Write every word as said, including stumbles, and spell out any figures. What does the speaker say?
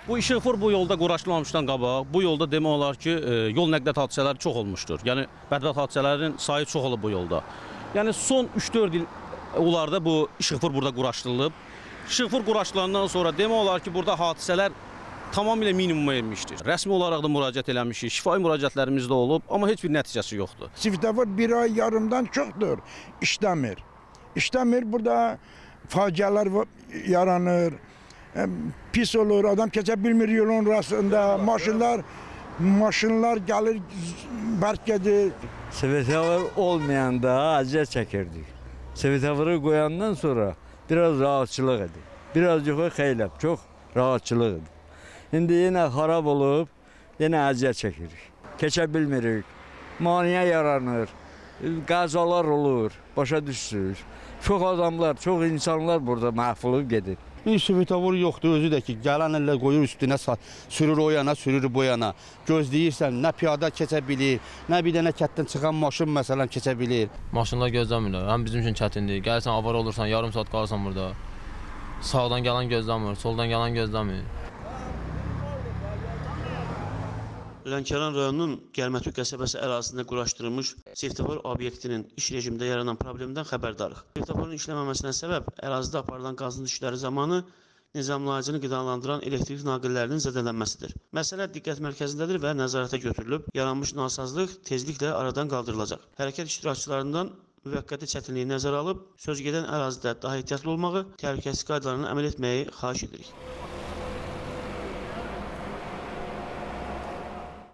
Bu işıqfor bu yolda quraşdırılmamışdan qabaq, bu yolda demək olar ki, yol nəqliyyat hadisələri çox olmuşdur. Yəni bədbəxt hadisələrin sayı çox olub bu yolda. Yəni son üç dörd il onlarda bu işıqfor burada quraşdırılıb. İşıqfor quraşdırılandan sonra demək olar ki, burada hadisələr tamamilə minimuma enmişdir. Rəsmi olaraq da müraciət eləmişik, şifahi müraciətlərimiz də olub, amma heç bir nəticəsi yoxdur. Svetofor bir ay yarımdan çoxdur, işləmir. İşləmir, burada faciələr yaranır, pis olur, adam keçə bilmir yolun arasında, maşınlar, maşınlar gəlir, bərk gedir. Svetofor olmayanda əziyyət çəkirdik. Svetoforu qoyandan sonra biraz rahatçılıq idi. Biraz yox, xeyli, çox rahatçılıq idi. İndi yenə xarab olub, yenə əziyyət çəkirik. Keçə bilmirik, maniyə yaranır, qəzalar olur, başa düşsünüz. Çox adamlar, çox insanlar burada məhv olub gedir. Svetofor yoxdur, özü də ki, gələn elə qoyur üstünə, sürür o yana, sürür bu yana. Gözləyirsən, nə piyada keçə bilir, nə bir dənə kətdən çıxan maşın məsələn keçə bilir. Maşınlar gözləmirlər, həm bizim üçün çətindir. Gəlsən, avar olursan, yarım saat qalırsan burada. Sağdan gələn gözləmir, soldan gələn gözləmir. Lənkəran rayonunun Gərmətük qəsəbəsi ərazisində quraşdırılmış svetofor obyektinin iş rejimində yaranan problemdən xəbərdarıq. Svetoforun işləməməsinə səbəb ərazidə aparılan qazıntı işləri zamanı nizamlayıcını qidalandıran elektrik naqillərinin zədələnməsidir. Məsələ diqqət mərkəzindədir və nəzarətə götürülüb, yaranmış nasazlıq tezliklə aradan qaldırılacaq. Hərəkət iştirakçılarından müvəqqəti çətinliyi nəzərə alıb, söz gedən ərazidə daha ehtiyatlı olmağı, təhlükəsizlik qaydalarına əməl etməyi xahiş edirik.